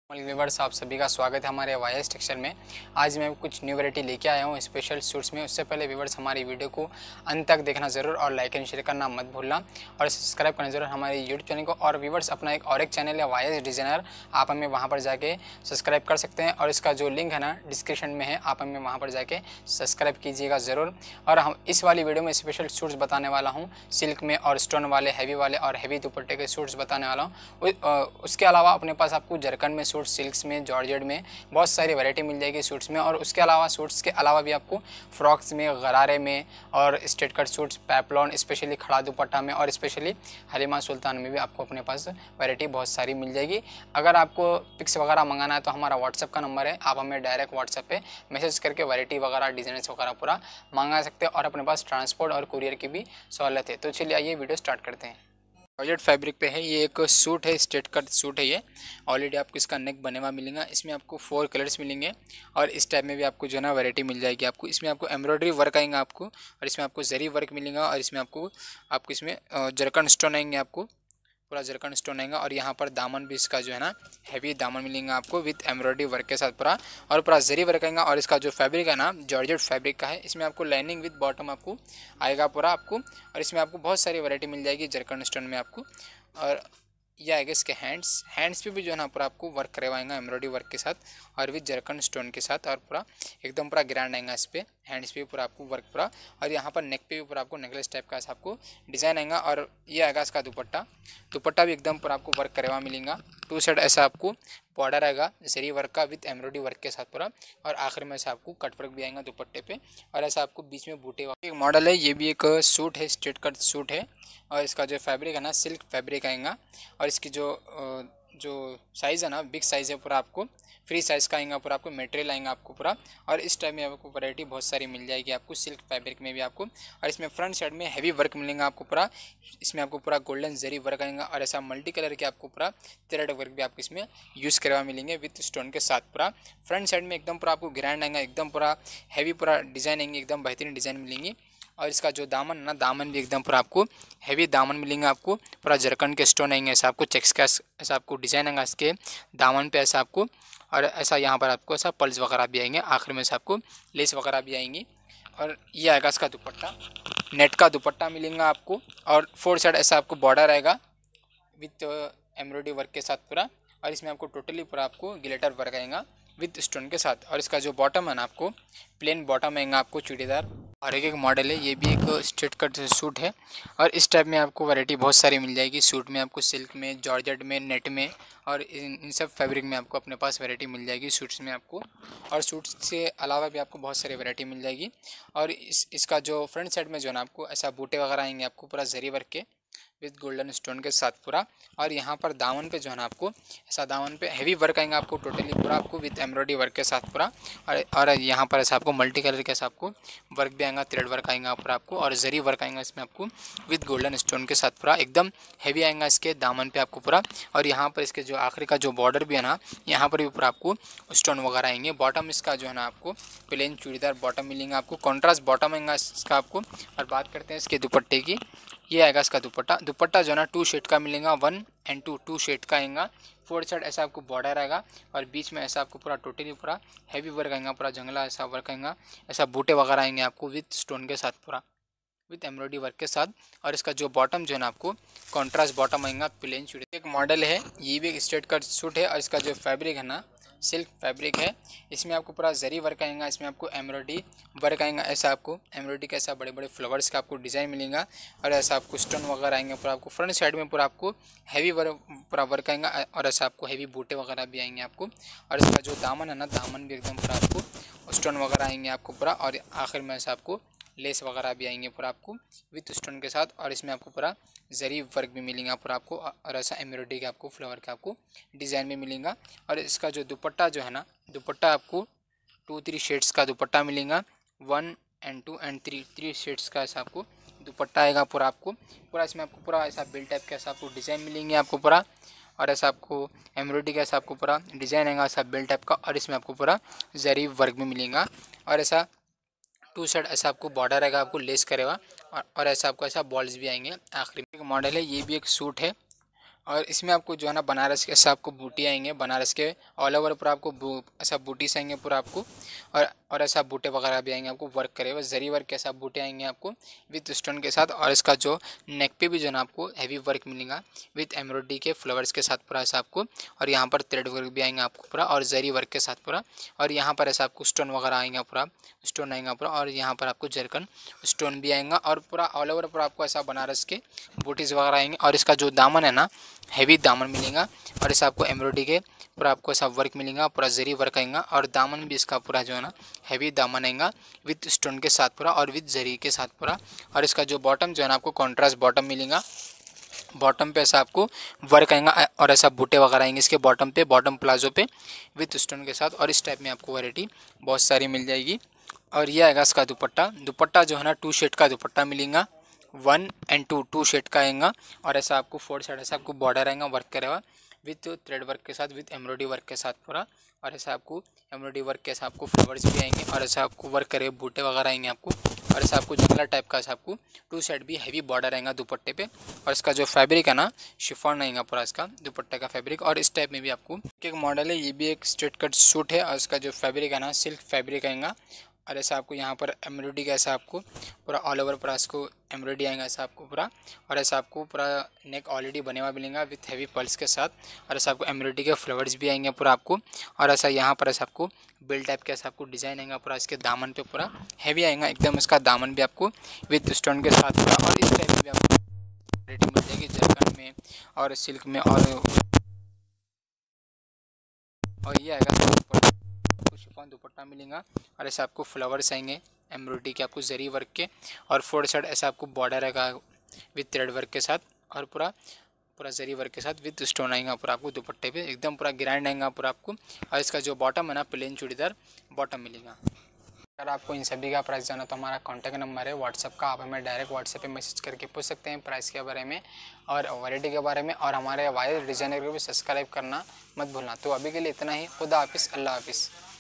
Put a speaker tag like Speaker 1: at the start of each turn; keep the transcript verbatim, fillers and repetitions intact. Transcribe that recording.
Speaker 1: Viewers, आप सभी का स्वागत है हमारे वाईएस टेक्सटाइल में। आज मैं कुछ न्यू वैरायटी लेके आया हूँ स्पेशल सूट्स में। उससे पहले व्यूवर्स हमारी वीडियो को अंत तक देखना ज़रूर और लाइक एंड शेयर करना मत भूलना और सब्सक्राइब करना ज़रूर हमारे यूट्यूब चैनल को। और व्यूवर्स, अपना एक और एक चैनल है वाईएस डिज़ाइनर, आप हमें वहाँ पर जाके सब्सक्राइब कर सकते हैं और इसका जो लिंक है ना डिस्क्रिप्शन में है, आप हमें वहाँ पर जाके सब्सक्राइब कीजिएगा ज़रूर। और हम इस वाली वीडियो में स्पेशल सूट्स बताने वाला हूँ, सिल्क में और स्टोन वाले हैवी वाले और हैवी दुपट्टे के सूट्स बताने वाला हूँ। उसके अलावा अपने पास आपको जरकन में सूट, सिल्क्स में, जॉर्जेट में बहुत सारी वैरायटी मिल जाएगी सूट्स में। और उसके अलावा सूट्स के अलावा भी आपको फ्रॉक्स में, गरारे में और स्ट्रेट कट सूट्स, पैपलॉन, स्पेशली खड़ा दुपट्टा में और स्पेशली हलीमा सुल्तान में भी आपको अपने पास वैरायटी बहुत सारी मिल जाएगी। अगर आपको पिक्स वगैरह मंगाना है तो हमारा व्हाट्सअप का नंबर है, आप हमें डायरेक्ट व्हाट्सएप पे मैसेज करके वैरायटी वगैरह, डिजाइन वगैरह पूरा मंगा सकते हैं और अपने पास ट्रांसपोर्ट और कुरियर की भी सहूलत है। तो चलिए आइए वीडियो स्टार्ट करते हैं। जॉर्जेट फैब्रिक पे है, ये एक सूट है, स्ट्रेट कट सूट है। ये ऑलरेडी आपको इसका नेक बने हुआ मिलेगा। इसमें आपको फोर कलर्स मिलेंगे और इस टाइप में भी आपको जो है ना वैरायटी मिल जाएगी आपको। इसमें आपको एम्ब्रॉयडरी वर्क आएंगे आपको और इसमें आपको जरी वर्क मिलेगा और इसमें आपको आपको इसमें जरकन स्टोन आएंगे, आपको पूरा जरकन स्टोन आएगा। और यहाँ पर दामन भी इसका जो है ना हैवी दामन मिलेगा आपको विथ एम्ब्रॉयडरी वर्क के साथ पूरा, और पूरा जरी वर्क आएगा। और इसका जो फैब्रिक है ना जॉर्जेट फैब्रिक का है। इसमें आपको लाइनिंग विथ बॉटम आपको आएगा पूरा आपको। और इसमें आपको बहुत सारी वैरायटी मिल जाएगी जरकन स्टोन में आपको। और ये आएगा इसके हैंड्स हैंड्स पे भी जो है ना पूरा आपको वर्क करवाएंगा एम्ब्रॉयडरी वर्क के साथ और विद जरकन स्टोन के साथ, और पूरा एकदम पूरा ग्रैंड आएगा इस पर। हैंड्स पे भी पूरा आपको वर्क पूरा, और यहाँ पर नेक पे भी पूरा आपको नेकलेस टाइप का आपको डिज़ाइन आएगा। और ये आएगा इसका दुपट्टा दुपट्टा भी एकदम पूरा आपको वर्क करवा मिलेगा। टू साइड ऐसा आपको बॉर्डर आएगा जरी वर्क का विद एम्ब्रॉयडरी वर्क के साथ पूरा, और आखिर में ऐसा आपको कट वर्क भी आएगा दुपट्टे पे, और ऐसा आपको बीच में बूटे वाला एक मॉडल है। ये भी एक सूट है, स्ट्रेट कट सूट है, और इसका जो फैब्रिक है ना सिल्क फैब्रिक आएगा। और इसकी जो जो साइज़ है ना बिग साइज़ है पूरा, आपको फ्री साइज़ का आएगा पूरा, आपको मटेरियल आएगा आपको पूरा। और इस टाइप में आपको वैरायटी बहुत सारी मिल जाएगी आपको सिल्क फैब्रिक में भी आपको। और इसमें फ्रंट साइड में हैवी वर्क मिलेगा आपको पूरा। इसमें आपको पूरा गोल्डन जरी वर्क आएगा और ऐसा मल्टी कलर के आपको पूरा थ्रेड वर्क भी आपको इसमें यूज़ करवा मिलेंगे विथ स्टोन के साथ पूरा। फ्रंट साइड में एकदम पूरा आपको ग्रैंड आएगा, एकदम पूरा हैवी पूरा डिज़ाइन आएंगे, एकदम बेहतरीन डिज़ाइन मिलेंगी। और इसका जो दामन है ना दामन भी एकदम पूरा आपको हैवी दामन मिलेंगे आपको, पूरा जरकन के स्टोन आएंगे, ऐसा आपको चेक्स का ऐसा आपको डिज़ाइन आएगा इसके दामन पे ऐसा आपको। और ऐसा यहाँ पर आपको ऐसा पल्स वगैरह भी आएंगे, आखिर में से आपको लेस वगैरह भी आएंगी। और ये आएगा इसका दुपट्टा, नेट का दुपट्टा मिलेगा आपको। और फोर साइड ऐसा आपको बॉर्डर आएगा विथ एम्ब्रॉयडरी वर्क के साथ पूरा। और इसमें आपको टोटली पूरा आपको ग्लिटर वर्क आएगा विथ स्टोन के साथ। और इसका जो बॉटम है ना आपको प्लेन बॉटम आएगा आपको चूड़ीदार। और एक एक मॉडल है, ये भी एक स्ट्रेट कट सूट है। और इस टाइप में आपको वैरायटी बहुत सारी मिल जाएगी सूट में, आपको सिल्क में, जॉर्जेट में, नेट में, और इन इन सब फैब्रिक में आपको अपने पास वैरायटी मिल जाएगी सूट्स में आपको। और सूट्स से अलावा भी आपको बहुत सारी वैरायटी मिल जाएगी। और इस इसका जो फ्रंट साइड में जो है ना आपको ऐसा बूटे वगैरह आएंगे आपको पूरा जरी वर्क के विथ गोल्डन स्टोन के साथ पूरा। और यहाँ पर दामन पे जो है ना आपको ऐसा दामन पे हैवी वर्क आएगा आपको टोटली पूरा आपको विथ एम्ब्रॉयडरी वर्क के साथ पूरा। और और यहाँ पर ऐसा आपको मल्टी कलर के ऐसा आपको वर्क भी आएगा, थ्रेड वर्क आएगा पूरा आपको, और जरी वर्क आएगा इसमें आपको विथ गोल्डन स्टोन के साथ पूरा एकदम हैवी आएगा इसके दामन पे आपको पूरा। और यहाँ पर इसके जो आखिरी का जो बॉर्डर भी है ना यहाँ पर भी पूरा आपको स्टोन वगैरह आएंगे। बॉटम इसका जो है ना आपको प्लेन चूड़ीदार बॉटम मिलेगा आपको, कॉन्ट्रास्ट बॉटम आएगा इसका आपको। और बात करते हैं इसके दुपट्टे की, ये आएगा इसका दुपट्टा दुपट्टा जो है ना टू शेड का मिलेगा, one and two two shade का आएगा। फोर साइड ऐसा आपको बॉर्डर आएगा और बीच में ऐसा आपको पूरा टोटली पूरा हैवी वर्क आएगा, पूरा जंगला ऐसा वर्क आएगा, ऐसा बूटे वगैरह आएंगे आपको विथ स्टोन के साथ पूरा विथ एम्ब्रॉयडरी वर्क के साथ। और इसका जो बॉटम जो है ना आपको कॉन्ट्रास्ट बॉटम आएगा प्लेन चूड़ी। एक मॉडल है, ये भी एक स्ट्रेट कट सूट है। और इसका जो फैब्रिक है ना सिल्क फैब्रिक है। इसमें आपको पूरा जरी वर्क आएगा, इसमें आपको एम्ब्रॉयडरी वर्क आएगा, ऐसा आपको एम्ब्रॉयडरी का ऐसा बड़े बड़े फ्लावर्स का आपको डिज़ाइन मिलेगा। और ऐसा आपको स्टोन वगैरह आएंगे पूरा आपको। फ्रंट साइड में पूरा आपको हैवी वर्क पूरा वर्क आएगा, और ऐसा आपको हैवी बूटे वगैरह भी आएंगे आपको। और इसका जो दामन है ना दामन भी एकदम पूरा आपको स्टोन वगैरह आएंगे आपको पूरा। और आखिर में ऐसा आपको लेस वगैरह भी आएंगे पूरा आपको विथ स्टोन के साथ। और इसमें आपको पूरा जरी वर्क भी मिलेगा पूरा आपको, और ऐसा एम्ब्रॉयडरी का आपको फ्लावर का आपको डिज़ाइन भी मिलेगा। और इसका जो दुपट्टा जो है ना दुपट्टा आपको टू थ्री शेड्स का दुपट्टा मिलेगा, one and two and three three shades का ऐसा आपको दुपट्टा आएगा पूरा आपको। पूरा इसमें आपको पूरा ऐसा बिल टाइप का ऐसा आपको डिज़ाइन मिलेंगे आपको पूरा। और ऐसा आपको एम्ब्रॉयडरी का ऐसा आपको पूरा डिज़ाइन आएगा ऐसा बिल टाइप का, और इसमें आपको पूरा जरी वर्क भी मिलेगा। और ऐसा टू साइड ऐसा आपको बॉर्डर आएगा आपको लेस करेगा, और, और ऐसा आपको ऐसा बॉल्स भी आएंगे। आखिरी में एक मॉडल है, ये भी एक सूट है, और इसमें आपको जो है ना बनारस के ऐसा आपको बूटी आएंगे, बनारस के ऑल ओवर पूरा आपको बू, ऐसा बूटीस आएंगे पूरा आपको, और और ऐसा बूटे वगैरह भी आएंगे आपको वर्क करे हुए, जरी वर्क के ऐसा बूटे आएंगे आपको विथ स्टोन के साथ। और इसका जो नेक पे भी जो है ना आपको हैवी वर्क मिलेगा विथ एम्ब्रॉयडरी के फ्लावर्स के साथ पूरा ऐसा आपको, और यहाँ पर थ्रेड वर्क भी आएंगे आपको पूरा, और जरी वर्क के साथ पूरा, और यहाँ पर ऐसा आपको स्टोन वगैरह आएंगे पूरा, स्टोन आएंगे पूरा, और यहाँ पर आपको जरकन स्टोन भी आएगा, और पूरा ऑल ओवर पूरा आपको ऐसा बनारस के बूटीज वगैरह आएंगे। और इसका जो दामन है ना हैवी दामन मिलेगा, और ऐसा आपको एम्ब्रॉयडरी के पूरा आपको ऐसा वर्क मिलेगा, पूरा जरी वर्क आएगा, और दामन भी इसका पूरा जो है ना हैवी दामन आएगा विथ स्टोन के साथ पूरा, और विथ जरी के साथ पूरा। और इसका जो बॉटम जो है ना आपको कॉन्ट्रास्ट बॉटम मिलेगा, बॉटम पे ऐसा आपको वर्क आएगा, और ऐसा बूटे वगैरह आएंगे इसके बॉटम पे, बॉटम प्लाजो पे विथ स्टोन के साथ। और इस टाइप में आपको वैरायटी बहुत सारी मिल जाएगी। और ये आएगा इसका दुपट्टा, दुपट्टा जो है ना टू शेड का दुपट्टा मिलेगा, one and two two shade का आएगा, और ऐसा आपको फोर साइड ऐसा आपको बॉर्डर आएगा वर्क करा हुआ विथ थ्रेड वर्क के साथ, विथ एम्ब्रॉयडरी वर्क के साथ पूरा, और ऐसा आपको एम्ब्रॉयडरी वर्क के साथ आपको फ्लावर्स भी आएंगे, और ऐसा आपको वर्क करे बूटे वगैरह आएंगे आपको, और ऐसा आपको जंगला टाइप का ऐसा आपको टू साइड भी हैवी बॉर्डर आएगा दुपट्टे पे। और इसका जो फैब्रिक है ना शिफॉन आएगा पूरा इसका दुपट्टे का फैब्रिक। और इस टाइप में भी आपको एक मॉडल है, ये भी एक स्ट्रेट कट सूट है, और इसका जो फैब्रिक है ना सिल्क फैब्रिक आएगा, और ऐसा आपको यहाँ पर एम्ब्रॉयडरी का ऐसा आपको पूरा ऑल ओवर पूरा इसको एम्ब्रॉयडरी आएगा ऐसा आपको पूरा, और ऐसा आपको पूरा नेक ऑलरेडी बने हुआ मिलेगा विथ हैवी पल्स के साथ, और ऐसा आपको एम्ब्रॉयडरी के फ्लावर्स भी आएंगे पूरा आपको, और ऐसा यहाँ पर ऐसा आपको बेल टाइप के ऐसा आपको डिज़ाइन आएगा पूरा इसके दामन पे, पूरा हैवी आएगा एकदम इसका दामन भी आपको विथ स्टोन के साथ पूरा। और इस टाइप में भी आपको वैरायटी मिल जाएगी जरकन में और सिल्क में, और और ये आएगा शिफॉन दुपट्टा मिलेगा, और ऐसा आपको फ्लावर्स आएंगे एम्ब्रॉयडरी के आपको जरी वर्क के, और फोर साइड ऐसा आपको बॉर्डर आएगा विथ थ्रेड वर्क के साथ, और पूरा पूरा जरी वर्क के साथ विथ स्टोन आएगा पूरा आपको दुपट्टे पे, एकदम पूरा ग्रैंड आएगा पूरा आपको। और इसका जो बॉटम है ना प्लेन चूड़ीदार बॉटम मिलेगा। अगर आपको इन सभी का प्राइस जाना तो हमारा कॉन्टैक्ट नंबर है व्हाट्सअप का, आप हमें डायरेक्ट व्हाट्सएप पे मैसेज करके पूछ सकते हैं प्राइस के बारे में और वैरायटी के बारे में, और हमारे वायर डिज़ाइनर को भी सब्सक्राइब करना मत भूलना। तो अभी के लिए इतना ही, खुदा हाफिज़, अल्लाह हाफिज़।